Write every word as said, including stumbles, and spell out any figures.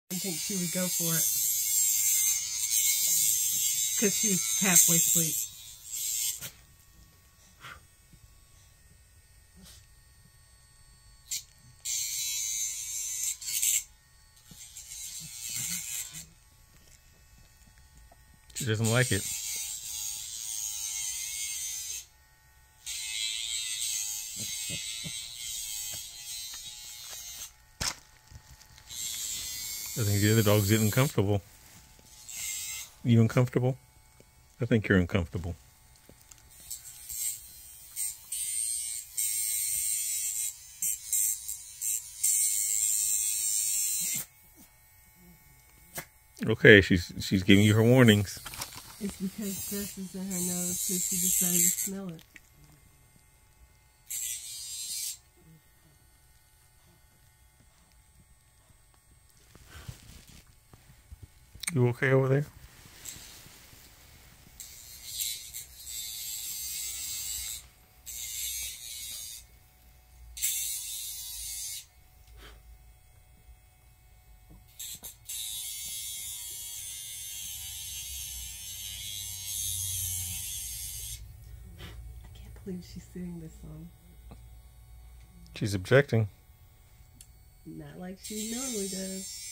I think she would go for it because she's halfway asleep. She doesn't like it. I think the other dog's getting uncomfortable. You uncomfortable? I think you're uncomfortable. Okay, she's she's giving you her warnings. It's because dust is in her nose, so she decided to smell it. You okay over there? I can't believe she's singing this song. She's objecting. Not like she normally does.